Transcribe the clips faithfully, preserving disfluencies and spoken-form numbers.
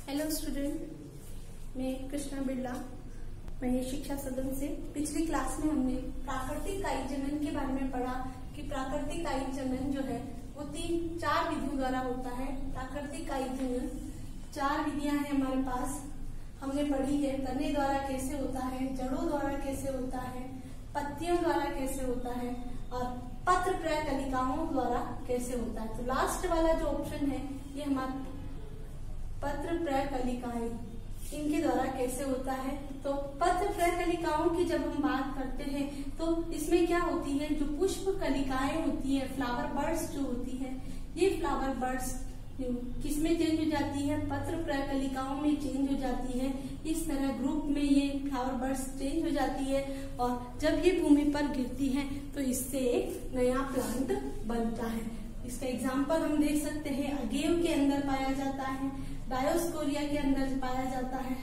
Hello student, मैं कृष्णा बिरला, मैं शिक्षा सदन से। पिछली क्लास में हमने प्राकृतिक कायिक जनन के बारे में पढ़ा कि प्राकृतिक कायिक जनन जो है वो तीन चार विधियों द्वारा होता है। प्राकृतिक कायिक जनन चार विधियां हैं हमारे पास, हमने पढ़ी है। तने द्वारा कैसे होता है, जड़ों द्वारा कैसे होता है, पत्तियों द्वारा कैसे होता है और पत्र त्रय कलिकाओं द्वारा कैसे होता है। तो लास्ट वाला जो ऑप्शन है ये हमारा पत्र त्रय कलिकाएं, इनके द्वारा कैसे होता है। तो पत्र त्रय कलिकाओं की जब हम बात करते हैं तो इसमें क्या होती है, जो पुष्प कलिकाएं होती है, फ्लावर बर्ड्स जो होती है, ये फ्लावर बर्ड्स किसमें चेंज हो जाती है, पत्र त्रय कलिकाओं में चेंज हो जाती है। इस तरह ग्रुप में ये फ्लावर बर्ड्स चेंज हो जाती है और जब ये भूमि पर गिरती है तो इससे एक नया प्लांट बनता है। इसका एग्जाम्पल हम देख सकते हैं, अगेव के अंदर पाया जाता है, डायोस्कोरिया के अंदर पाया जाता है,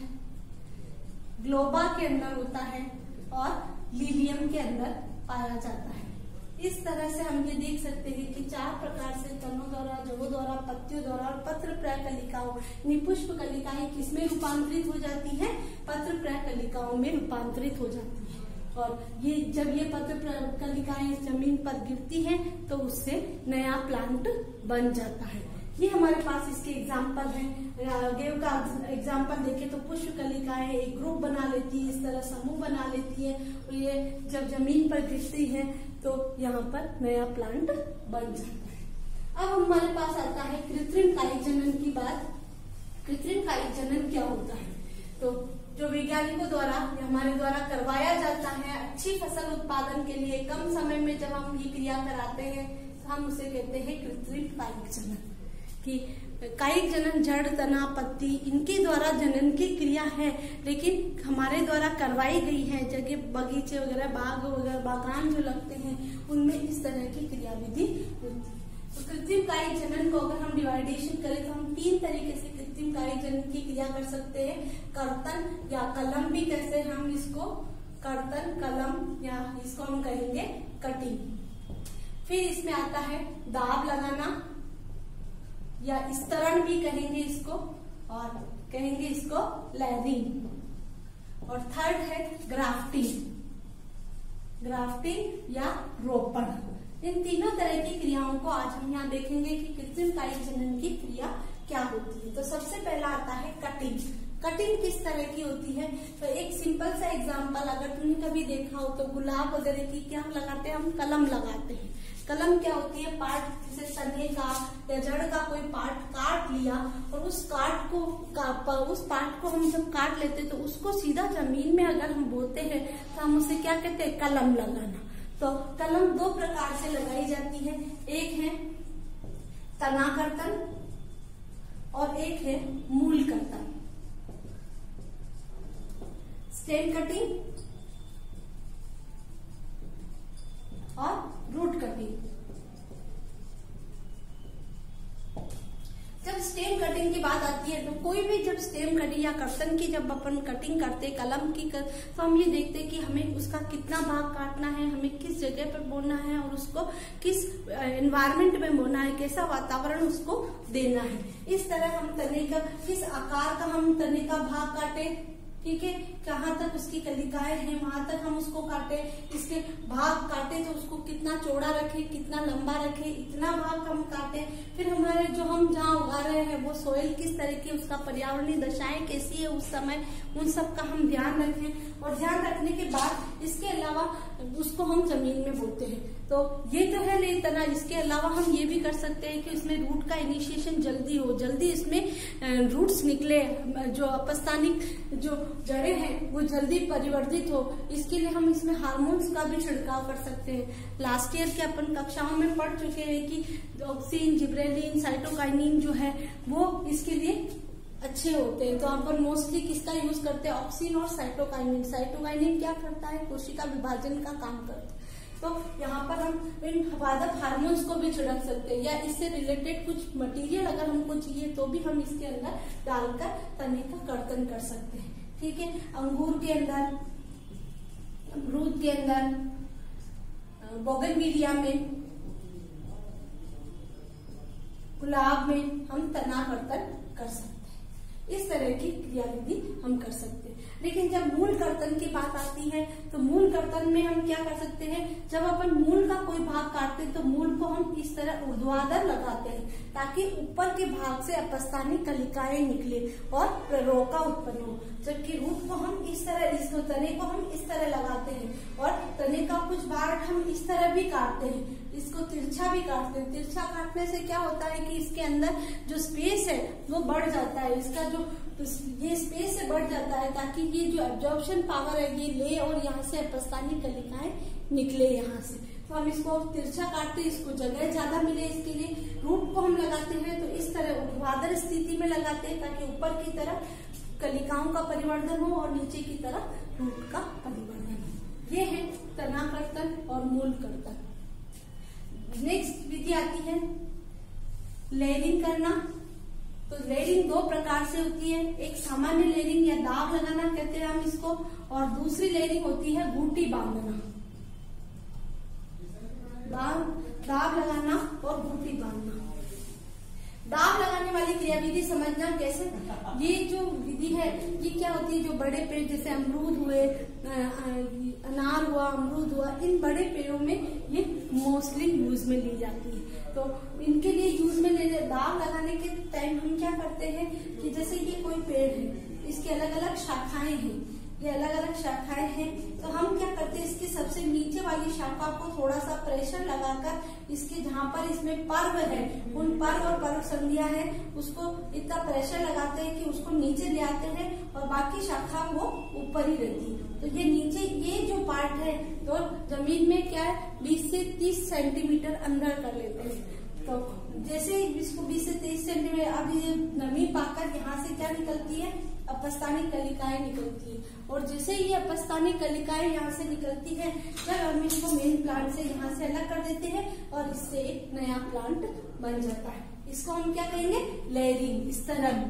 ग्लोबा के अंदर होता है और लिलियम के अंदर पाया जाता है। इस तरह से हम ये देख सकते हैं कि चार प्रकार से तनों द्वारा, जड़ों द्वारा, पत्तियों द्वारा और पत्र त्रय कलिकाओं, पुष्प कलिकाएं किसमें रूपांतरित हो जाती है, पत्र त्रय कलिकाओं में रूपांतरित हो जाती है। और ये जब ये पत्र कलिकाएं जमीन पर गिरती हैं तो उससे नया प्लांट बन जाता है। ये हमारे पास इसके एग्जाम्पल हैं। गेव का एग्जाम्पल देखें तो पुष्प कलिकाएं एक ग्रुप बना लेती है, इस तरह समूह बना लेती है और ये जब जमीन पर गिरती है तो यहाँ पर नया प्लांट बन जाता है। अब हमारे पास आता है कृत्रिम कायिक जनन की बात। कृत्रिम कायिक जनन क्या होता है, तो जो वैज्ञानिकों द्वारा हमारे द्वारा करवाया जाता है अच्छी फसल उत्पादन के लिए, कम समय में जब हम ये क्रिया कराते हैं तो हम उसे कहते हैं कृत्रिम कायिक जनन। कि कायिक जनन जड़, तना, पत्ती इनके द्वारा जनन की क्रिया है, लेकिन हमारे द्वारा करवाई गई है। जगह बगीचे वगैरह, बाग वगैरह, बागान जो लगते हैं उनमें इस तरह की क्रिया विधि होती है। तो कृत्रिम कायिक जनन को अगर हम डिवाइडेशन करें तो हम तीन तरीके से कृत्रिम कायिक जनन की क्रिया कर सकते हैं। कर्तन या कलम भी कहते हैं हम इसको, कर्तन, कलम या इसको हम कहेंगे कटिंग। फिर इसमें आता है दाब लगाना या स्तरण भी कहेंगे इसको, और कहेंगे इसको लैरिंग। और थर्ड है ग्राफ्टिंग, ग्राफ्टिंग या रोपण। इन तीनों तरह की क्रियाओं को आज हम यहाँ देखेंगे कि कृत्रिम कायिक जनन की क्रिया क्या होती है। तो सबसे पहला आता है कटिंग। कटिंग किस तरह की होती है, तो एक सिंपल सा एग्जांपल अगर तुमने कभी देखा हो तो गुलाब वगैरह की क्या लगाते हैं हम, कलम लगाते हैं। कलम क्या होती है, पार्ट जैसे तने का या जड़ का कोई पार्ट काट लिया और उस काट को का, उस पार्ट को हम जब काट लेते हैं तो उसको सीधा जमीन में अगर हम बोते हैं तो हम उसे क्या कहते हैं, कलम लगाना। तो कलम दो प्रकार से लगाई जाती है, एक है तना कर्तन और एक है मूल कर्तन। स्टेम कटिंग और रूट कटिंग। जब स्टेम कटिंग की बात आती है तो कोई भी जब स्टेम कटिंग या कर्तन की जब अपन कटिंग करते कलम की कर, तो हम ये देखते हैं कि हमें उसका कितना भाग काटना है, हमें किस जगह पर बोना है और उसको किस एनवायरमेंट में बोना है, कैसा वातावरण उसको देना है। इस तरह हम तने का किस आकार का हम तने का भाग काटे, ठीक है, कहाँ तक उसकी कलिकाएं हैं वहां तक हम उसको काटे, इसके भाग काटे तो उसको कितना चौड़ा रखे, कितना लंबा रखे, इतना भाग हम काटे। फिर हमारे जो हम जहाँ उगा रहे हैं वो सोइल किस तरह की, उसका पर्यावरणीय दशाएं कैसी है उस समय, उन सब का हम ध्यान रखें। और ध्यान रखने के बाद इसके अलावा उसको हम जमीन में बोते हैं। तो ये तो है नहीं तना, इसके अलावा हम ये भी कर सकते हैं कि इसमें रूट का इनिशिएशन जल्दी हो, जल्दी इसमें रूट्स निकले, जो अपस्थानिक जो जड़ें हैं वो जल्दी परिवर्तित हो। इसके लिए हम इसमें हार्मोन्स का भी छिड़काव कर सकते हैं। लास्ट ईयर के अपन कक्षाओं में पढ़ चुके हैं कि ऑक्सिन, जिब्रेलिन, साइटोकाइनिन जो है वो इसके लिए अच्छे होते हैं। तो अपन मोस्टली किसका यूज करते हैं, ऑक्सिन और साइटोकाइनिन। साइटोकाइनिन क्या करता है, कोशिका विभाजन का काम करता है। तो यहाँ पर हम इन पादप हार्मोन्स को भी छिड़क सकते हैं या इससे रिलेटेड कुछ मटेरियल अगर हमको चाहिए तो भी हम इसके अंदर डालकर तने का कर्तन कर सकते हैं। ठीक है, अंगूर के अंदर, अमरूद के अंदर, बोगनविलिया में, गुलाब में हम तना कर्तन कर सकते हैं। इस तरह की क्रियाविधि हम कर सकते हैं। लेकिन जब मूल कर्तन की बात आती है तो मूल कर्तन में हम क्या कर सकते हैं, जब अपन मूल का कोई भाग काटते हैं तो मूल को हम इस तरह ऊर्ध्वाधर लगाते हैं ताकि ऊपर के भाग से अपस्थानी कलिकाएं निकले और प्ररोका उत्पन्न हो। जबकि रूट को हम इस तरह, इसको तने को हम इस तरह लगाते हैं और तने का कुछ भाग हम इस तरह भी काटते हैं, इसको तिरछा भी काटते हैं। तिरछा काटने से क्या होता है कि इसके अंदर जो स्पेस है वो बढ़ जाता है, इसका जो ये स्पेस से बढ़ जाता है ताकि ये जो एब्जॉर्प्शन पावर है ये ले और यहाँ से अपस्थानी कलिकाएं निकले यहाँ से। तो हम इसको तिरछा काटते हैं, इसको जगह ज्यादा मिले इसके लिए। रूट को हम लगाते हैं तो इस तरह ऊर्ध्वाधर स्थिति में लगाते हैं ताकि ऊपर की तरफ कलिकाओं का परिवर्धन हो और नीचे की तरफ रूट का परिवर्धन हो। ये है तना कर्तन और मूल कर्तन। नेक्स्ट विधि आती है लेयरिंग करना। तो लेयरिंग दो प्रकार से होती है, एक सामान्य लेयरिंग या दाब लगाना कहते हैं हम इसको, और दूसरी लेयरिंग होती है बूटी बांधना। दाब दाब लगाना और बूटी बांधना। दाब लगाने वाली क्रियाविधि समझना कैसे, ये जो विधि है ये क्या होती है, जो बड़े पेड़ जैसे अमरूद हुए, अनार हुआ, अमरूद हुआ, इन बड़े पेड़ों में ये मोस्टली यूज में ली जाती है। तो इनके लिए यूज में ले दाब लगाने के टाइम हम क्या करते हैं कि जैसे ये कोई पेड़ है, इसकी अलग अलग शाखाएं हैं, ये अलग अलग शाखाएं हैं, तो हम क्या करते हैं इसकी सबसे नीचे वाली शाखा को थोड़ा सा प्रेशर लगाकर इसके जहाँ पर इसमें पर्व है, उन पर्व और पर्व संधियां है, उसको इतना प्रेशर लगाते हैं कि उसको नीचे ले आते हैं और बाकी शाखा वो ऊपर ही रहती है। तो ये नीचे ये जो पार्ट है तो जमीन में क्या है बीस से तीस सेंटीमीटर अंदर कर लेते हैं। तो जैसे इसको बीस से तीस सेंटीमीटर, अब ये नमी पाकर यहाँ से क्या निकलती है, अपस्थानी कलिकाएं निकलती है, और जैसे ये अपस्थानी कलिकाएं यहाँ से निकलती है, जब हम इसको मेन प्लांट से यहाँ से अलग कर देते हैं और इससे एक नया प्लांट बन जाता है। इसको हम क्या कहेंगे, लेयरिंग। इस तरह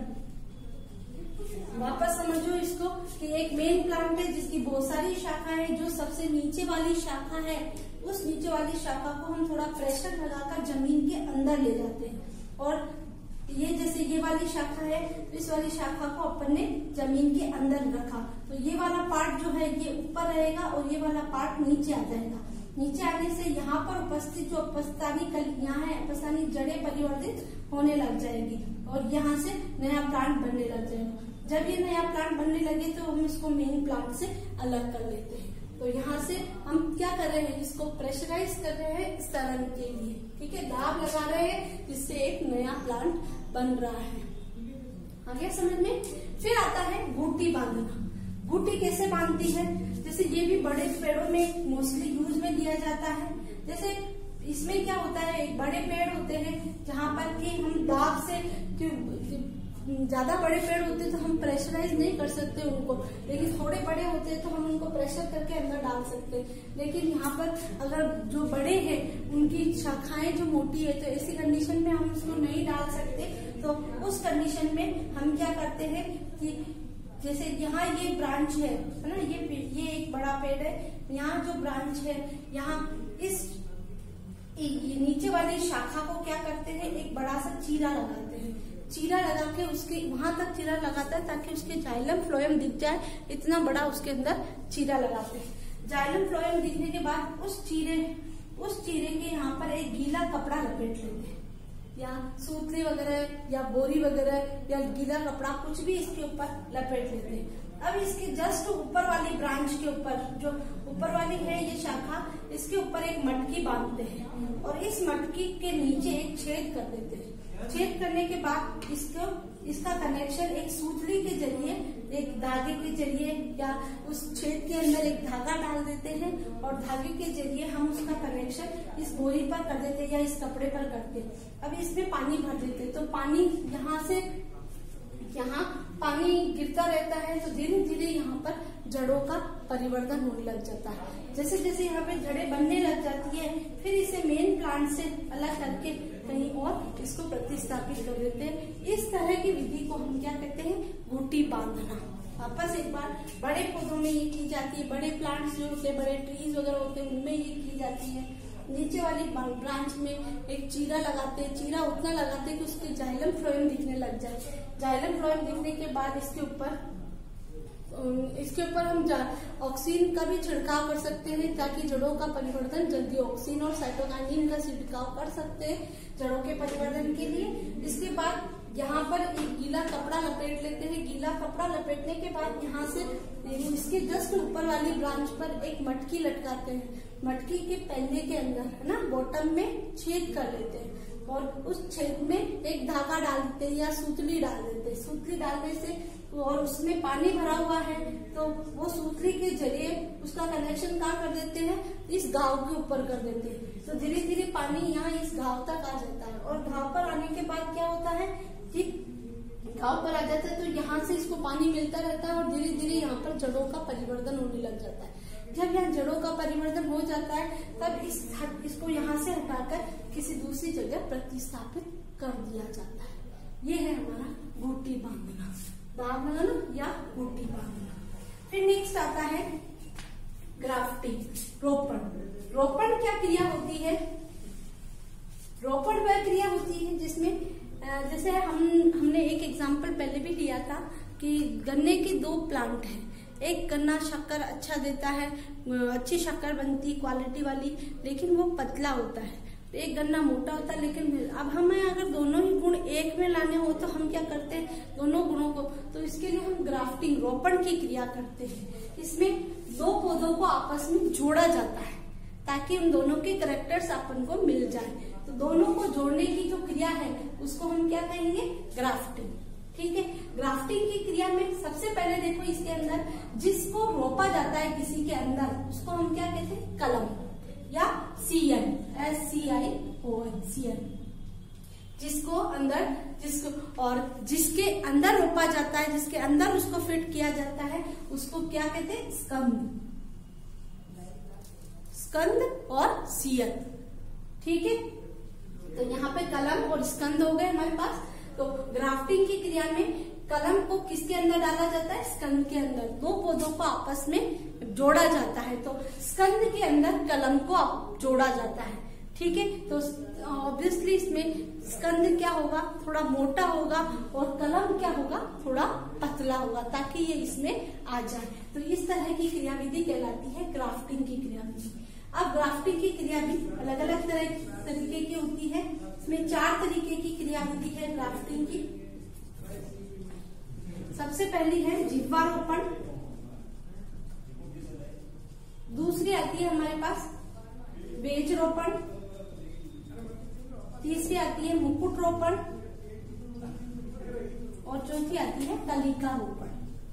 वापस समझो इसको कि एक मेन प्लांट है जिसकी बहुत सारी शाखा है, जो सबसे नीचे वाली शाखा है उस नीचे वाली शाखा को हम थोड़ा प्रेशर लगाकर जमीन के अंदर ले जाते हैं, और ये जैसे ये वाली शाखा है तो इस वाली शाखा को अपन ने जमीन के अंदर रखा, तो ये वाला पार्ट जो है ये ऊपर रहेगा और ये वाला पार्ट नीचे आ जाएगा। नीचे आने से यहाँ पर उपस्थित जो अपस्थानी कलियां हैं, अपस्थानी जड़ें परिवर्तित होने लग जाएगी और यहाँ से नया प्लांट बनने लग जाएगा। जब ये नया प्लांट बनने लगे तो हम इसको मेन प्लांट से अलग कर लेते हैं। तो यहाँ से हम क्या कर रहे हैं, इसको प्रेशराइज कर रहे हैं स्तरण के लिए, ठीक है, दाब लगा रहे हैं जिससे एक नया प्लांट बन रहा है। आगे समझ में। फिर आता है बूटी बांधना। बूटी कैसे बांधती है, जैसे ये भी बड़े पेड़ों में मोस्टली यूज में लिया जाता है। जैसे इसमें क्या होता है, बड़े पेड़ होते हैं जहाँ पर कि हम दाब से, ज्यादा बड़े पेड़ होते तो हम प्रेशराइज नहीं कर सकते उनको, लेकिन थोड़े बड़े होते तो हम उनको प्रेशर करके अंदर डाल सकते हैं। लेकिन यहाँ पर अगर जो बड़े हैं उनकी शाखाएं जो मोटी है तो ऐसी कंडीशन में हम उसको नहीं डाल सकते। तो उस कंडीशन में हम क्या करते हैं कि जैसे यहाँ ये ब्रांच है ना, ये ये एक बड़ा पेड़ है, यहाँ जो ब्रांच है यहाँ इस ये नीचे वाली शाखा को क्या करते हैं, एक बड़ा सा चीरा लगाते हैं। चीरा लगा के उसके वहां तक चीरा लगाता है ताकि उसके जाइलम फ्लोएम दिख जाए, इतना बड़ा उसके अंदर चीरा लगाते हैं। जाइलम फ्लोएम दिखने के बाद उस चीरे उस चीरे के यहाँ पर एक गीला कपड़ा लपेट लेते हैं, या सूतली वगैरह या बोरी वगैरह या गीला कपड़ा कुछ भी इसके ऊपर लपेट लेते हैं। अब इसके जस्ट ऊपर वाली ब्रांच के ऊपर, जो ऊपर वाली है ये शाखा, इसके ऊपर एक मटकी बांधते हैं और इस मटकी के नीचे एक छेद कर देते हैं। छेद करने के बाद इसको इसका कनेक्शन एक सूतली के जरिए, एक धागे के जरिए या उस छेद के अंदर एक धागा डाल देते हैं और धागे के जरिए हम उसका कनेक्शन इस बोरी पर कर देते हैं या इस कपड़े पर करते हैं। अब इसमें पानी भर देते हैं, तो पानी यहाँ से यहाँ पानी गिरता रहता है, तो धीरे धीरे यहाँ पर जड़ों का परिवर्तन होने लग जाता है। जैसे जैसे यहाँ पे जड़ें बनने लग जाती है, फिर इसे मेन प्लांट से अलग करके कहीं और इसको प्रतिस्थापित कर देते हैं। इस तरह की विधि को हम क्या कहते हैं, बूटी बांधना। वापस एक बार, बड़े पौधों में ये की जाती है, बड़े प्लांट्स जो होते हैं, बड़े ट्रीज वगैरह होते हैं उनमें ये की जाती है। नीचे वाली ब्रांच में एक चीरा लगाते हैं, चीरा उतना लगाते हैं कि उसके जाइलम फ्लोएम दिखने लग जाए। जाइलम फ्लोएम दिखने के बाद इसके ऊपर इसके ऊपर हम ऑक्सीन का भी छिड़काव कर सकते हैं ताकि जड़ों का परिवर्तन जल्दी, ऑक्सीन और साइटोकाइनिन का छिड़काव कर सकते हैं जड़ों के परिवर्तन के लिए। इसके बाद यहाँ पर एक गीला कपड़ा लपेट लेते हैं। गीला कपड़ा लपेटने के बाद यहाँ से इसके जस्ट ऊपर वाली ब्रांच पर एक मटकी लटकाते हैं। मटकी के पहले के अंदर है ना बॉटम में छेद कर लेते हैं और उस छेद में एक धागा डाल देते हैं या सूतली डाल देते हैं। सूतली डालने से और उसमें पानी भरा हुआ है तो वो सूतली के जरिए उसका कनेक्शन कहाँ कर देते हैं, इस घाव के ऊपर कर देते हैं। तो धीरे धीरे पानी यहाँ इस घाव तक आ जाता है और घाव पर आने के बाद क्या होता है कि घाव पर आ जाता है तो यहाँ से इसको पानी मिलता रहता है और धीरे धीरे यहाँ पर जड़ों का परिवर्तन होने लग जाता है। जब यहाँ जड़ों का परिवर्तन हो जाता है तब इस इसको यहाँ से हटाकर किसी दूसरी जगह प्रतिस्थापित कर दिया जाता है। ये है हमारा बूटी बांधना, दाग लगाना या बूटी बांधना। फिर नेक्स्ट आता है ग्राफ्टिंग, रोपण। रोपण क्या क्रिया होती है? रोपण वह क्रिया होती है जिसमें जैसे हम हमने एक एग्जाम्पल पहले भी लिया था कि गन्ने के दो प्लांट हैं। एक गन्ना शक्कर अच्छा देता है, अच्छी शक्कर बनती क्वालिटी वाली, लेकिन वो पतला होता है। एक गन्ना मोटा होता है लेकिन अब हमें अगर दोनों ही गुण एक में लाने हो तो हम क्या करते हैं, दोनों गुणों को, तो इसके लिए हम ग्राफ्टिंग, रोपण की क्रिया करते हैं। इसमें दो पौधों को आपस में जोड़ा जाता है ताकि उन दोनों के कैरेक्टर्स अपन को मिल जाए। तो दोनों को जोड़ने की जो क्रिया है उसको हम क्या कहेंगे, ग्राफ्टिंग। ठीक है, ग्राफ्टिंग की क्रिया में सबसे पहले देखो इसके अंदर जिसको रोपा जाता है किसी के अंदर उसको हम क्या कहते हैं, कलम या scion, S C I O N, scion. जिसको अंदर जिसको और जिसके अंदर रोपा जाता है, जिसके अंदर उसको फिट किया जाता है उसको क्या कहते हैं, स्कंद, स्कंद और सीएन। ठीक है, तो यहाँ पे कलम और स्कंद हो गए हमारे पास। तो ग्राफ्टिंग की क्रिया में कलम को किसके अंदर डाला जाता है, स्कंद के अंदर। दो पौधों को आपस में जोड़ा जाता है तो स्कंद के अंदर कलम को जोड़ा जाता है। ठीक है, तो ऑब्वियसली इसमें स्कंद क्या होगा, थोड़ा मोटा होगा और कलम क्या होगा, थोड़ा पतला होगा ताकि ये इसमें आ जाए। तो इस तरह की क्रियाविधि कहलाती है ग्राफ्टिंग की क्रियाविधि। अब ग्राफ्टिंग की क्रिया भी अलग अलग तरह तरीके की होती है। इसमें चार तरीके की क्रियाविधि है ग्राफ्टिंग की। सबसे पहली है जिह्वारोपण, दूसरी आती है हमारे पास बेज रोपण, तीसरी आती है मुकुट रोपण और चौथी आती है कलिका रोपण।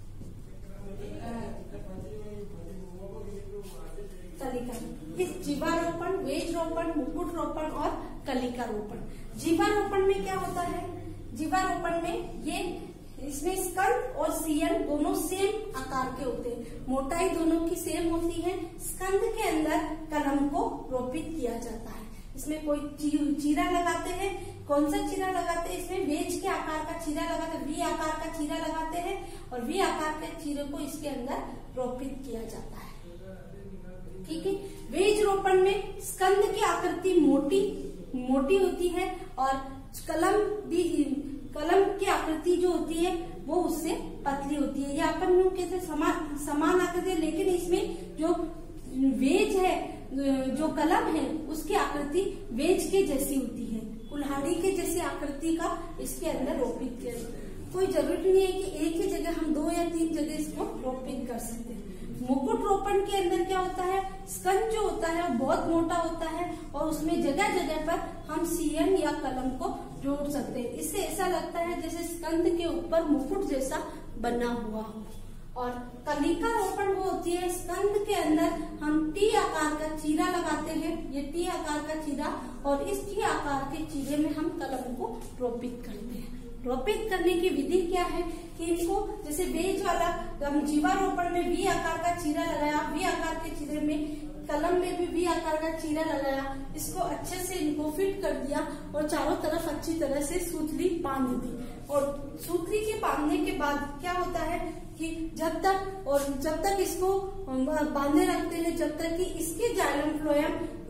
कलिका, इस जीवारोपण, वेज रोपण, मुकुट रोपण और कलिका रोपण। जीवारोपण में क्या होता है, जीवारोपण में ये इसमें स्कंद और सीएन दोनों सेम आकार के होते हैं, मोटाई दोनों की सेम होती है। स्कंद के अंदर कलम को रोपित किया जाता है। इसमें कोई चीरा लगाते हैं, कौन सा चीरा लगाते हैं, इसमें वेज के आकार का चीरा लगाते हैं, वी आकार का चीरा लगाते हैं और वी आकार के चीरे को इसके अंदर रोपित किया जाता है। ठीक है, वेज रोपण में स्कंद की आकृति मोटी मोटी होती है और कलम भी, कलम की आकृति जो होती है वो उससे पतली होती है। या अपन यूं कहते समान समान आकृति, लेकिन इसमें जो वेज है, जो कलम है उसकी आकृति वेज के जैसी होती है, कुल्हाड़ी के जैसी आकृति का इसके अंदर रोपित किया जाता है। कोई जरूरी नहीं है कि एक ही जगह हम दो या तीन जगह इसको रोपित कर सकते हैं। मुकुट रोपण के अंदर क्या होता है, स्कंद जो होता है वो बहुत मोटा होता है और उसमें जगह जगह पर हम सीएन या कलम को जोड़ सकते हैं। इससे ऐसा लगता है जैसे स्कंद के ऊपर मुकुट जैसा बना हुआ हो। और कलिका रोपण वो होती है, स्कंद के अंदर हम टी आकार का चीरा लगाते हैं, ये टी आकार का चीरा, और इस टी आकार के चीरे में हम कलम को रोपित करते हैं। रोपित करने की विधि क्या है कि इनको जैसे बेज वाला हम जीवारोपण में वी आकार का चीरा लगाया, वी आकार के चीरे में कलम में भी वी आकार का चीरा लगाया, इसको अच्छे से इनको फिट कर दिया और चारों तरफ अच्छी तरह से सूतली बांध दी। और सूतली के बांधने के बाद क्या होता है कि जब तक और जब तक इसको बांधे रखते हैं जब तक कि इसके जाइलम फ्लोएम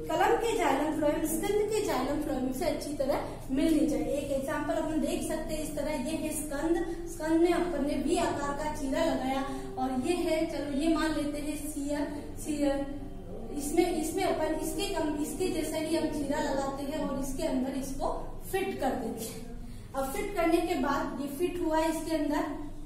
कलम के जाइलम फ्लोएम स्कंद के जाइलम फ्लोएम से अच्छी तरह मिलनी चाहिए। एक एग्जांपल अपन देख सकते हैं इस तरह, ये है स्कंद, स्कंद में अपन ने वी आकार का चीरा लगाया और ये है, चलो ये मान लेते हैं सीयर, सीयर इसमें इसमें अपन इसके कम इसके जैसा ही हम चीरा लगाते हैं और इसके अंदर इसको फिट कर देते हैं। अब फिट करने के बाद ये फिट हुआ है इसके अंदर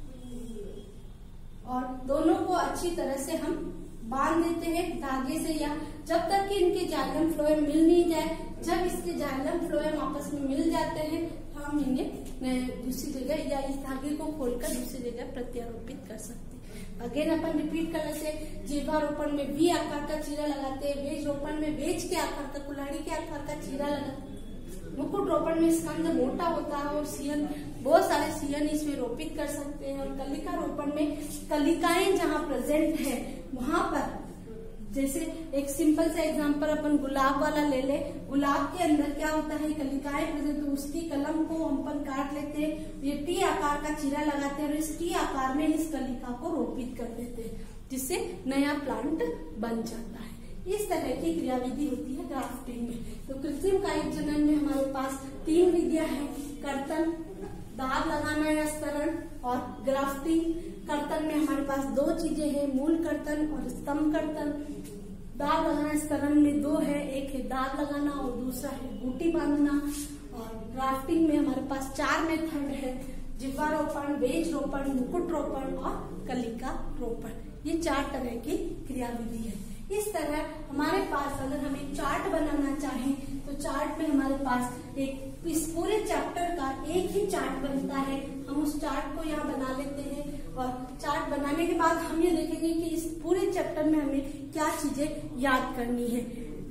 और दोनों को अच्छी तरह से हम बांध देते हैं धागे से, या जब तक कि इनके जाइलम फ्लोएम मिल नहीं जाए। जब इसके जाइलम फ्लोएम आपस में मिल जाते हैं तो हम इन्हें दूसरी जगह या इस धागे को खोलकर दूसरी जगह प्रत्यारोपित कर सकते हैं। अगेन अपन रिपीट कर लेते हैं, जीवारोपण में वी आकार का चीरा लगाते हैं, वेज रोपण में वेज के आकार का, कुल्हाड़ी के आकार का चीरा लगाते हैं, मुकुट रोपण में स्कंद मोटा होता है और सियन, बहुत सारे सियन इसमें रोपित कर सकते हैं। और कलिका रोपण में कलिकाएं जहाँ प्रेजेंट है वहां पर, जैसे एक सिंपल सा एग्जांपल अपन गुलाब वाला ले ले, गुलाब के अंदर क्या होता है, कलिकाएं प्रेजेंट, तो उसकी कलम को अपन काट लेते हैं, ये टी आकार का चीरा लगाते हैं और इस टी आकार में इस कलिका को रोपित कर देते हैं, जिससे नया प्लांट बन जाता है। इस तरह की क्रियाविधि होती है ग्राफ्टिंग में। तो कृत्रिम कायिक जनन में हमारे पास तीन विधियां हैं, कर्तन, दाब लगाना या स्तरण, और ग्राफ्टिंग। कर्तन में हमारे पास दो चीजें हैं, मूल कर्तन और स्तंभ कर्तन। दाब लगाना स्तरण में दो है, एक है दाब लगाना और दूसरा है बूटी बांधना। और ग्राफ्टिंग में हमारे पास चार मेथड है, जिह्वारोपण, वेज रोपण, मुकुट रोपण और कलिका रोपण। ये चार तरह की क्रियाविधि है। इस तरह हमारे पास अगर हम एक चार्ट बनाना चाहें तो चार्ट में हमारे पास एक इस पूरे चैप्टर का एक ही चार्ट बनता है। हम उस चार्ट को यहाँ बना लेते हैं और चार्ट बनाने के बाद हम ये देखेंगे कि इस पूरे चैप्टर में हमें क्या चीजें याद करनी है।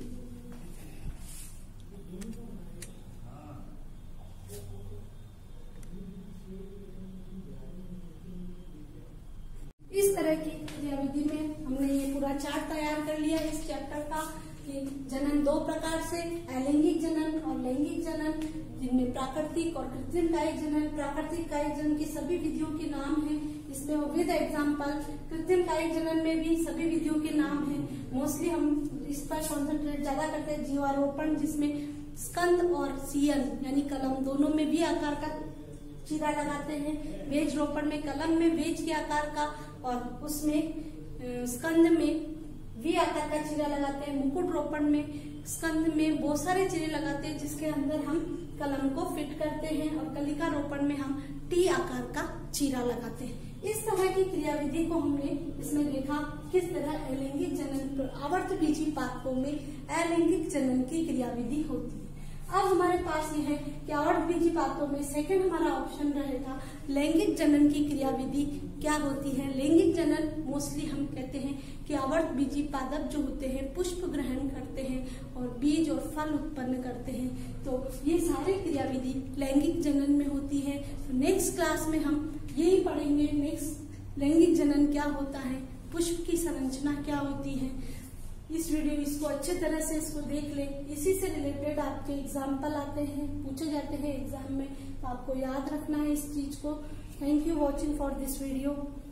इस तरह की क्रियाविधि में हमने ये पूरा चार्ट तैयार कर लिया इस चैप्टर का कि जनन दो प्रकार से, अलैंगिक जनन और लैंगिक जनन, जिनमें प्राकृतिक और कृत्रिम कायिक जनन। प्राकृतिक कायिक जनन की सभी विधियों के नाम हैं, इसमें विद एग्जाम्पल। कृत्रिम कायिक जनन में भी सभी विधियों के नाम हैं। मोस्टली हम इस पर कॉन्सेंट्रेट ज्यादा करते हैं। जीवारोपण जिसमें स्कंद और सियन यानी कलम दोनों में भी आकार का चीरा लगाते हैं। वेज रोपण में कलम में वेज के आकार का और उसमें स्कंद में वी आकार का चीरा लगाते हैं। मुकुट रोपण में स्कंद में बहुत सारे चीरे लगाते हैं जिसके अंदर हम कलम को फिट करते हैं और कलिका रोपण में हम टी आकार का चीरा लगाते हैं। इस तरह की क्रियाविधि को हमने इसमें देखा किस तरह अलैंगिक जनन, आवर्त बीजी पादपों में अलैंगिक जनन की क्रियाविधि होती है। अब हमारे पास ये है कि आवर्त बीजी पादपों में सेकंड हमारा ऑप्शन रहेगा लैंगिक जनन की क्रियाविधि क्या होती है। लैंगिक जनन मोस्टली हम कहते हैं कि आवर्त बीजी पादप जो होते हैं पुष्प ग्रहण करते हैं और बीज और फल उत्पन्न करते हैं, तो ये सारी क्रियाविधि लैंगिक जनन में होती है। तो नेक्स्ट क्लास में हम यही पढ़ेंगे, नेक्स्ट लैंगिक जनन क्या होता है, पुष्प की संरचना क्या होती है। इस वीडियो इसको अच्छे तरह से इसको देख ले। इसी से रिलेटेड आपके एग्जाम्पल आते हैं, पूछे जाते हैं एग्जाम में, तो आपको याद रखना है इस चीज को। Thank you watching for this video.